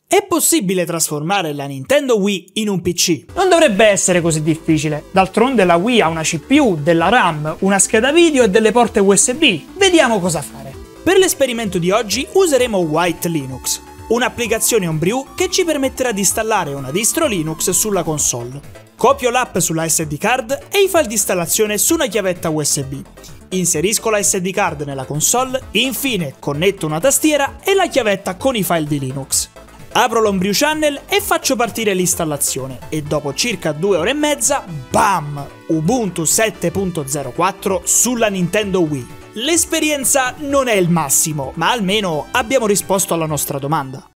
È possibile trasformare la Nintendo Wii in un PC? Non dovrebbe essere così difficile, d'altronde la Wii ha una CPU, della RAM, una scheda video e delle porte USB. Vediamo cosa fare. Per l'esperimento di oggi useremo White Linux, un'applicazione homebrew che ci permetterà di installare una distro Linux sulla console. Copio l'app sulla SD card e i file di installazione su una chiavetta USB. Inserisco la SD card nella console, infine connetto una tastiera e la chiavetta con i file di Linux. Apro l'Homebrew Channel e faccio partire l'installazione e dopo circa 2 ore e mezza, BAM! Ubuntu 7.04 sulla Nintendo Wii. L'esperienza non è il massimo, ma almeno abbiamo risposto alla nostra domanda.